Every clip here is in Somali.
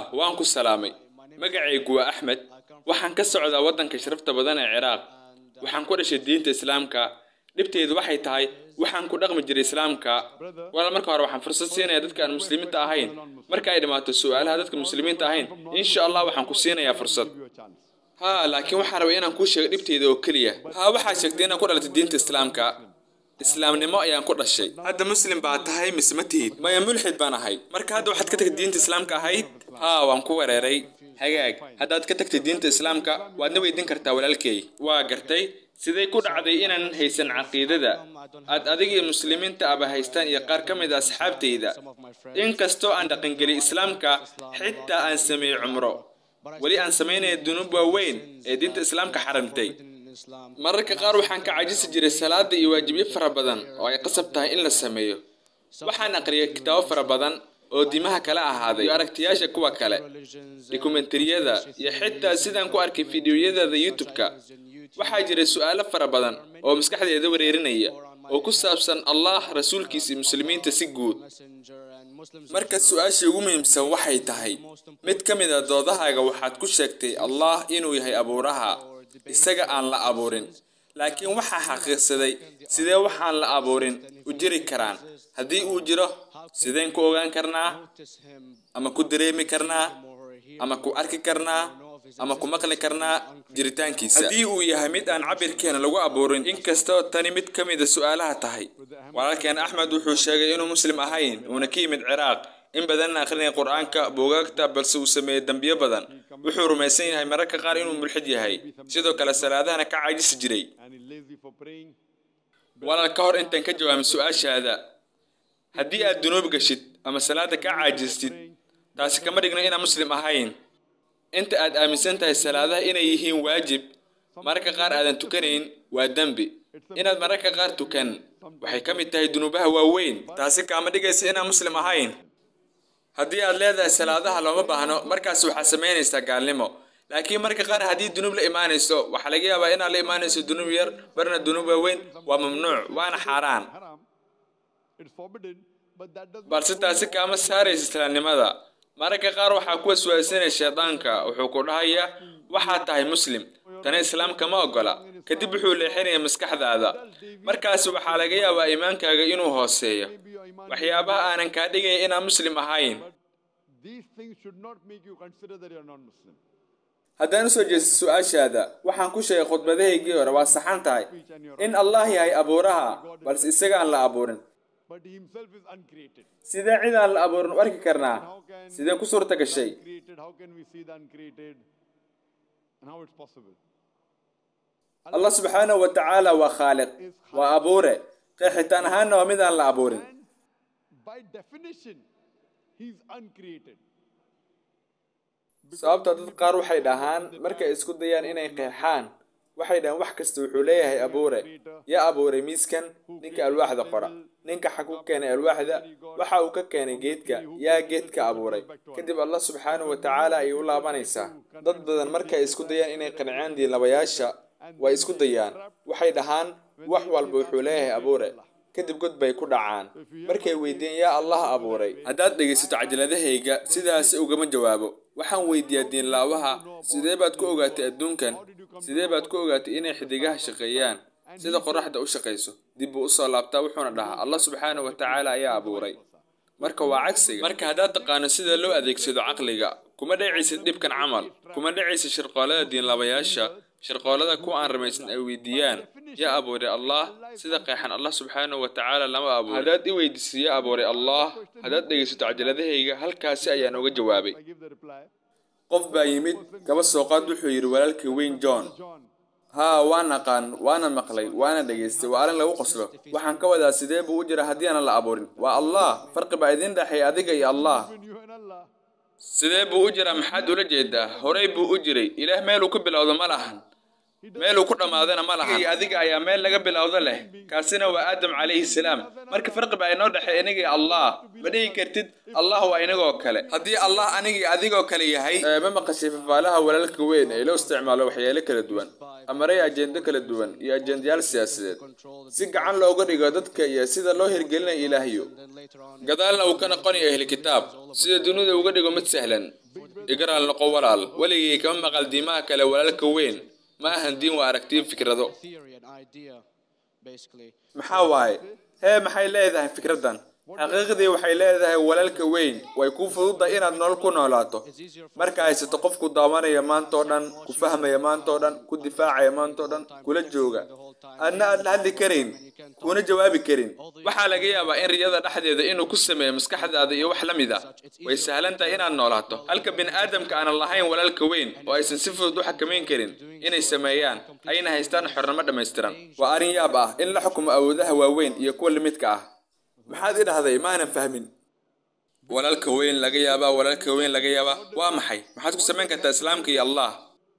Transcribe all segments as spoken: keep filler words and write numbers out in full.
waan ku salaamay. Magacaygu waa Axmed. Waxaan ka socdaa waddanka sharafta badan ee Ciraaq. Waxaan ku dhashay diinta Islaamka. Dhibteedu waxay tahay waxaan ku dhaqmi jiray Islaamka. Walaal marka hore waxaan fursad siinayaa dadka aan muslimiinta ahayn. Marka ay dhamaato su'aalaha dadka muslimiinta ahayn, insha Allah waxaan ku siinayaa fursad. Ha, laakiin waxaan rabaa inaan ku sheego dhibteeda oo kaliya. Ha, waxaa sheegtay inaan ku dhalatay diinta Islaamka. Islaamnimo ayaan ku dhashay. Hadda muslim baa tahay mise ma tihid? Maya mulxid baan ahay. Marka hadda waxaad ka tagtay diinta Islaamka ahayd? Ha, waan ku weeraray. Hagaag, haddaad ka tagtay diinta Islaamka, waadna weydiin kartaa walaalkay. Waa gartay. Sidee ku dhacday inaan haysan caqiidada aad adiga iyo muslimiinta aba haystaan iyo qaar ka mid ah asxaabtayda? Inkastoo aan dhaqangelin Islaamka, xitaa aan sameeyay cumro, wali aan sameynay dunuub waaweyn ee diinta Islaamka xaramtay. Mararka qaar waxaan ka caajisi jiray salaada iyo waajibiyo fara badan oo ay qasab tahay in la sameeyo. Waxaan aqriyay kitaabo fara badan oo diimaha kala ahaaday iyo aragtiyaasha kuwa kale, dokumentariyada iyo xitaa sidaan ku arkay fiidiyoyada YouTube-ka. Waxaa jira su'aalo fara badan oo maskaxdeeda wareerinaya oo ku saabsan Allah, rasuulkiisa iyo muslimiinta si guud. Marka su'aasha ugu muhiimsan waxay tahay mid ka mid ah doodahaaga waxaad ku sheegtay Allah inuu yahay abuuraha, isaga aan la abuurin. Laakiin waxaa xaqiiqsaday sidee waxaan la abuurin u jiri karaan? Haddii uu jiro, sideen ku ogaan karnaa ama ku dareemi karnaa ama ku arki karnaa ama ku maqli karnaa jiritaankiisa? Haddii uu yahay mid aan cabirkeena lagu abuurin, inkastoo tani mid ka mid ah su'aalaha tahay. Walaalkeen Axmed wuxuu sheegay inuu muslim ahayn, uuna ka yimid Ciraaq, in badanna akhrinaya Qur'aanka, buugaagta, balse uu sameeyay dambiyo badan. Wuxuu rumaysan yahay mararka qaar inuu mulxid yahay, sidoo kale salaadahana ka caajisi jiray. Walaal, ka hor intaan ka jawaabin su'aashaada, haddii aad dunuub gashid ama salaada ka caajistid, taasi kama dhigno inaan muslim ahayn. Inta aad aaminsan tahay salaadaha inay yihiin waajib, mararka qaar aadan tukanayn, waa dambi. Inaad mararka qaar tukan waxay ka mid tahay dunuubaha waaweyn. Taasi kama dhigaysa inaan muslim ahayn. Haddii aad leedahay salaadaha looma baahno, markaas waxaad samaynaysaa gaalnimo. Laakiin mararka qaar haddii dunuub la imaanayso, waxaa laga yaabaa inaad la imaanayso dunuub yar, barna dunuub waaweyn. Waa mamnuuc, waana xaaraan. Balse taasi kama saaraysa islaamnimada. Mararka qaar waxaa ku waswaasinaya shaydaanka, wuxuu ku dhahayaa waxaad tahay muslim, tani islaamka ma ogola. Kadib wuxuu leexinayaa maskaxdaada. Markaas waxaa laga yaabaa iimaankaaga inuu hooseeyo, waxyaabaha aanan kaa dhigaya inaan muslim ahayn. Haddaan usoo jeesto su'aashaada, waxaan ku sheegay khudbadahaygii hore waa saxan tahay in Allah yahay abuuraha, balse isaga aan la abuurin. Sidee cid aan la abuurin u arki karnaa? Sidee ku suurta gashay? Allah subxaanahu wa ta'ala waa khaaliq, waa abuure, qeexitaan ahaanna waa mid aan la abuurin. Sababta dad qaar waxay dhahaan markay isku dayaan inay qeexaan, waxay dhahaan wax kasta wuxuu leeyahay abuure. Yaa abuuray miiskan? Ninka alwaaxda qora. Ninka xaq u keenay alwaaxda, waxa uu ka keenay geedka. Yaa geedka abuuray. Kadib Allah subxaanahu wa ta'ala ay u laabanaysaa. Dad badan markay isku dayaan inay qanciyaan diinlabayaasha, way isku dayaan. Waxay dhahaan wax walba wuxuu leeyahay abuure. Kadib god bay ku dhacaan. Markay weydiiyaan yaa Allah abuuray, haddaad dhegaysato cajaladahayga, sidaas ugama jawaabo. Waxaan weydiiyaa diinlaawaha, sidee baad ku ogaatay adduunkan? Sidee baad ku ogaatay inay xidigaha shaqeeyaan sida qoraxda u shaqeyso? Dib buu u soo laabtaa wuxuuna dhahaa Allah subxaanahu wa ta'ala ayaa abuuray. Marka waa cagsiga. Marka haddaad taqaano sida loo adeegsado caqliga, kuma dhacaysid dhibkan camal, kuma dhacaysid shirqoolada diinlaawayaasha, shirqoolada kuwa aan rumaysan ay weydiiyaan yaa abuuray Allah, sida qeexan Allah subxaanahu wa ta'ala lama abuurin. Haddaad i weydiiso yaa abuuray Allah, haddaad dhegaysato cajaladahayga, halkaasi ayaan uga jawaabay. Qof baa yimid, kaba soo qaad wuxuu yidhi walaalkii weyn John. Haa, waan aqaan, waana maqlay, waana dhageystay, waa arrin lagu qoslo. Waxaan ka wadaa sidee buu u jira haddii aan la abuurin? Waa Allah, farqi baa idin dhaxay adiga iyo Allah. Sidee buu u jira maxaad ula jeedaa? Horey buu u jiray, Ilaah meel uu ku bilowdo ma lahan, meel uu ku dhamaadana ma lahan. Adiga ayaa meel laga bilowdo leh, kaasina waa Aadam calayhi salaam. Marka farqi baa inoo dhaxay aniga iyo Allah. Ma dhihi kartid Allah waa inagoo kale. Haddii Allah aniga iyo adigoo kale yahay, ma maqashay fafaalaha walaalka weyn ee loo isticmaalo waxyaalo kala duwan, amaray ajenda kala duwan iyo ajendayaal siyaasadeed si gacan looga dhigo dadka iyo sida loo hirgelinayo Ilaahiyo. Gadaalna uu ka noqonayo ahli kitaab, sida dunida uga dhigo mid sahlan. igaraal noqo walaal waligii kama maqal diimaha kale walaalka weyn ma ahan diin waa aragtiyo fikrado maxaa waaye hee maxay leedahay fikraddan xaqiiqdii waxay leedahay walaalka weyn way ku fududahay inaad nolol ku noolaato marka haysato qof ku daawanaya maanta oo dhan ku fahmaya maanta oo dhan ku difaacaya maanta oo dhan kula jooga adna aad la hadli karin kuna jawaabi karin waxaa laga yaabaa in riyada dhexdeeda inuu ku sameeyo maskaxdaada iyo wax la mid ah way sahlan tahay inaad noolaato halka bini aadamka aan lahayn walaalka weyn oo aysan si fudud u xakameyn karin inay sameeyaan ayna haystaan xornimo dhammaystiran waa arrin yaab ah in la xukumo awoodaha waaweyn iyo kuwa limidka ah maxaad idhahday maanan fahmin walaalka weyn laga yaabaa walaalka weyn laga yaabaa waa maxay maxaad ku samayn kartaa islaamka iyo allah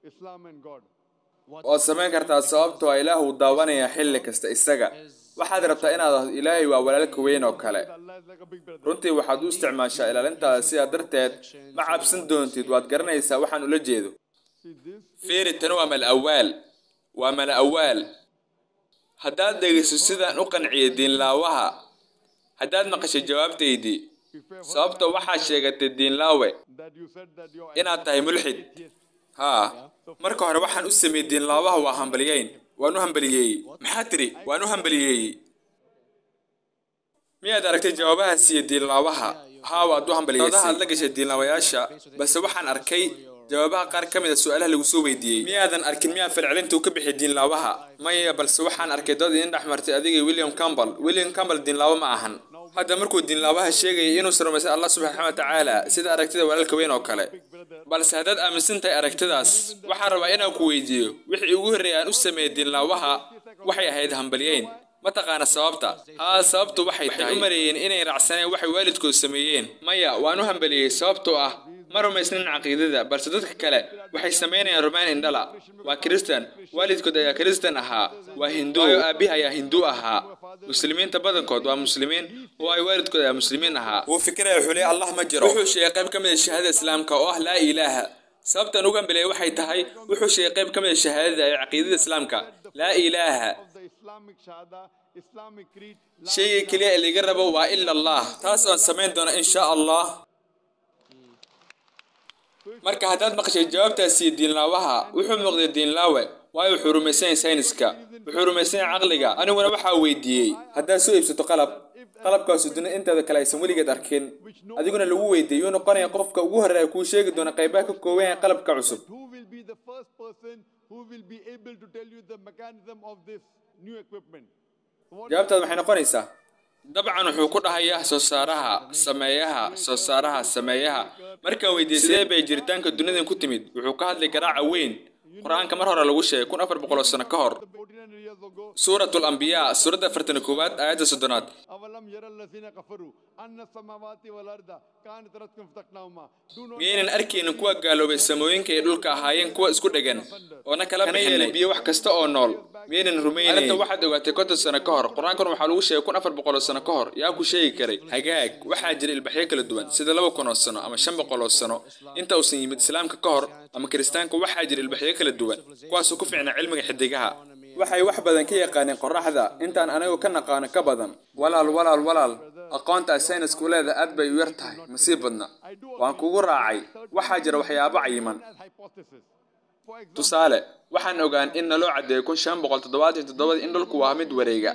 waad samayn kartaa sababtoo ah ilaahu daawanaya xilli kasta isaga waxaad rabtaa inaad ahdo ilaahay waa walaalka weyn oo kale runtii waxaad u isticmaashaa ilaalintaada sidaa darteed ma cabsan doontid waad garanaysaa waxaan ula jeedo fiiri tani waa mal awaal waa mal awaal haddaad dhegeyso sidaan u qanciyay diinlaawaha haddaad maqashay jawaabtaydii sababta waxaad sheegatay diinlaawe inaad tahay mulxid haa marka hore waxaan u sameeyey diinlaawaha waa hambaliyeyn waan u hambaliyeeyey maxaa tiri waan u hambaliyeeyey miyaad aragtay jawaabaha siiya diinlaawaha haa waad u hambaliyeysay aad la gashay diinlaawayaasha balse waxaan arkay jawaabaha qaar ka mid a su'aalaha lagu soo weydiiyey miyaadan arkin miyaa falcelinta uu ka bixiyay diinlaawaha maya balse waxaan arkay dad idin dhex martay adiga William Campbell William Campbell diinlaawo ma ahan hadda markuu diinlaawaha sheegay inuu sarumaysan Allah subhanahu wa ta'ala sida aragtida walaalka weyn oo kale balse haddaad aaminsan tahay aragtidaas waxaan rabaa inaan ku weydiiyo wixii ugu horreeyay aan u sameeyay diinlaawaha waxay ahayd hambaliyeyn ma taqaana sababta haa sababtu waxay tahay u maleeyeen inay raacsaneen waxay waalidkood sameeyeen maya waan u hambaliyey sababtoo ah ma rumaysnin caqiidada balse dadka kale waxay sameynayaan rumaan indhala waa kristan waalidkood ayaa kristan ahaa waa hindu waayo aabihi ayaa hindu ahaa muslimiinta badankood waa muslimiin waayo waalidkood ayaa muslimiin ahaa wuu fikiraya wuxuu leeyahay allah ma jiro wuxuu sheegay qayb ka mid ah shahaadada islaamka oo ah laa ilaaha sababtan ugu hambaliyey waxay tahay wuxuu sheegay qayb ka mid ah shahaadada ee caqiidada islaamka laa ilaaha shayga keliya ee laga rabo waa ila allah taas aan samayn doona insha allah marka haddaad maqashay jawaabtaasi diinlaawaha wuxuu muuqday diinlaawe waayo wuxuu rumaysan yahay sayniska wuxuu rumaysan yahay caqliga aniguna waxaa weydiiyey haddaad soo iibsato qalab qalabkaasu dunida inteeda kale aysan weligeed arkin adiguna lagu weydiiyey yuu noqonaya qofka ugu horreeya kuu sheegi doona qaybaha ka kooban yahay qalabka cusub jawaabtaad waxay noqonaysaa dabcan wuxuu ku dhahayaa soo saaraha sameeyaha soo saaraha sameeyaha markaan weydiiyey sidee bay jiritaanka dunidan ku timid wuxuu ka hadlay garaaca weyn qur-aanka mar hore lagu sheegay kun afar boqol oo sano ka hor suuratul anbiyaa suuradda afartan koowaad aayadda soddonaad miyaynan arkaynin kuwa gaaloobay samooyinka iyo dhulka ahaayeen kuwa isku dhegan oona kala bixinay biyo wax kasta oo nool miyaynan rumaynayn arrinta waxaad ogaatay konton sano ka hor qur-aankan waxaa lagu sheegay kun afar boqol oo sano ka hor yaa ku sheegi karay hagaag waxaa jira ilbaxyo kala duwan sida laba kun oo sano ama shan boqol oo sano inta uusan yimid islaamka ka hor ama kiristaanka waxaa jira ilbaxyo kala duwan kuwaasoo ku fiicnaa cilmiga xidigaha waxay wax badan ka yaqaaneen qorraxda intaan anagu ka naqaano ka badan walaal walaal walaal aqoonta ay saynisku leedahay aad bay u yar tahay ma sii badna waan kugu raacay waxaa jira waxyaabo cayiman tusaale waxaan ogaan in naloo caddeeyay kun shan boqol toddobaatan iyo toddobadii in dhulku waa mid wareega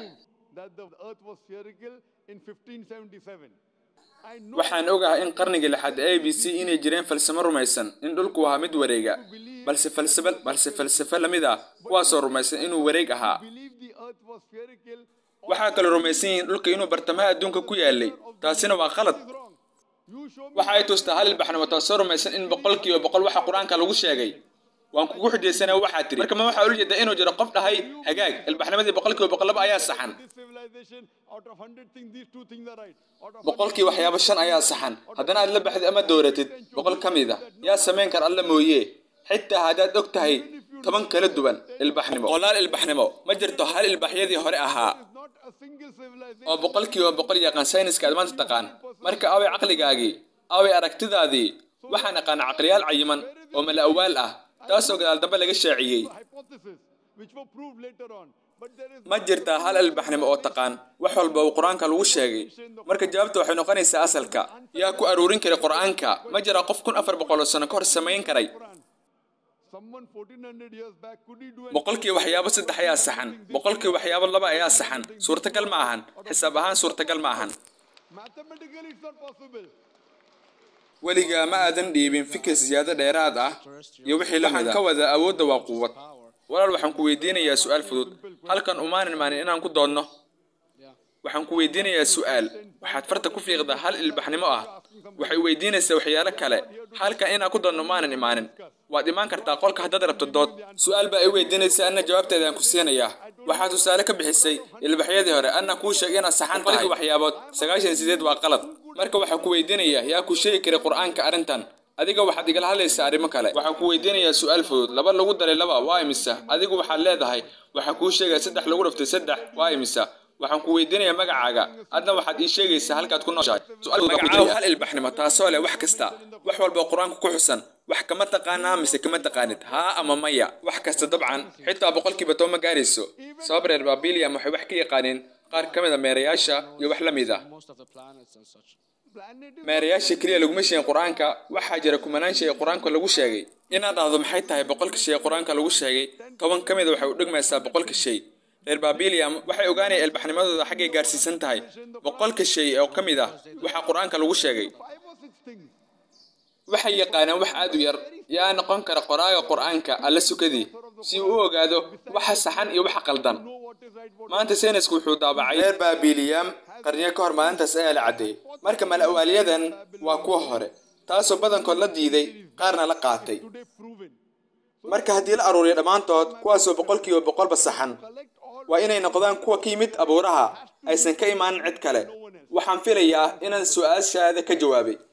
waxaan ogahay in qarnigii lixaad A B C inay jireen falsafo rumaysan in dhulku waa mid wareega balse falsafo balse falsafo lamid ah kuwaasoo rumaysan inuu wareeg ahaa waxaa kale rumaysan yihiin dhulka inuu bartamaha adduunka ku yaalay taasina waa qalad waxa ay tustaa hal ilbaxnimo taasoo rumaysan in boqolkiiba boqol waxa qur-aanka lagu sheegay waan kugu xidhaysanaa waxaa tiri marka ma waxaa ula jeedaa inuu jiro qof dhahay hagaag ilbaxnimadii boqolkiiba boqolaba ayaa saxan boqolkii waxyaabo shan ayaa saxan haddana aad la baxdid ama dooratid boqol ka mid ah yaa samayn kara alla mooye xitaa haddaad og tahay toban kala duwan ilbaxnimo qolaal ilbaxnimo ma jirto hal ilbaxyadii hore ahaa oo boqolkiiba boqol yaqaan sayniska aad maanta taqaan marka away caqligaagii away aragtidaadii waxaan aqaan caqliyaal cayiman oo mala awaal ah taasoo gadaal dambe laga shaaciyey ma jirtaa hal ilbaxnimo oo taqaan wax walba uu quraanka lagu sheegay marka jawaabtu waxay noqonaysaa asalka yaa ku aruurin kara quraanka ma jira qof kun afar boqol sano ka hor sameyn karay boqolkii waxyaabo saddex ayaa saxan boqolkii waxyaabo laba ayaa saxan suurtagal ma ahan xisaab ahaan suurtagal ma ahan weliga ma aadan dhiibin fikir siyaado dheeraad ah iyo wixii la mid ah ka wada awoodda waa quwad walaal waxaan ku weydiinayaa su'aal fudud halkan umaanin maanin inaan ku doonno waxaan ku weydiinayaa su'aal waxaad farta ku fiiqdaa hal ilbaxnimo ah waxay weydiinaysaa waxyaalo kale halkan inaan ku doonno maanan imaanin waad imaan kartaa qolka haddaad rabto dood su'aal baa ay weydiinaysaa anna jawaabteeda aan ku siinayaa waxaad tusaale ka bixisay ilbaxyadii hore anna kuu sheegay inaad saxan tahay waxyaabood sagaashan iyo sideed waa qalad marka waxaan ku weydiinayaa yaa ku sheegi kara qur'aanka arrintan adiga waxaad igala hadlaysaa arrimo kale waxaan ku weydiinayaa su'aal fudud laba lagu daray laba waa imisa adigu waxaad leedahay waxaan kuu sheegaya saddex lagu dhaftay saddex waa imisa waxaan ku weydiinayaa magacaaga adna waxaad ii sheegaysaa halkaad ku nooshahay su'aal magacaaga hal ilbaxnimo taasoo leh wax kasta wax walba quraanka ku xusan wax kama taqaanaa mise kama taqaanid haa ama maya wax kasta dabcan xitaa boqolkiiba toban ma gaarayso sabab reer Babiliam waxay wax ka yaqaaneen qaar ka mid ah meerayaasha iyo wax la mid ah meerayaasha kaliya laguma sheegin quraanka waxaa jira kumanaan shay quraanka lagu sheegay inaad ahdo maxay tahay boqolka shay quraanka lagu sheegay toban ka mid ah waxay u dhigmaysaa boqolka shay reer Babiliam waxay ogaanayeen ilbaxnimadooda xaggay gaarsiisan tahay boqolka shay oo ka mid ah waxa quraanka lagu sheegay waxay yaqaanaan wax aad u yar yaa noqon kara qoraaga quraanka alla sukadii si uu ogaado waxa saxan iyo waxa qaldan maanta saynisku wuxuu daabacay reer Babiliam qarniyo ka hor maalintaas ayaa la cadeeyay marka malawaaliyadan waa kuwa hore taasoo badankood la diiday qaarna la qaatay marka haddii la aruuriyo dhammaantood kuwaasoo boqolkiiba boqolba saxan waa inay noqdaan kuwa ka yimid abuuraha aysan ka imaanin cid kale waxaan filayaa inaan su'aashaada ka jawaabay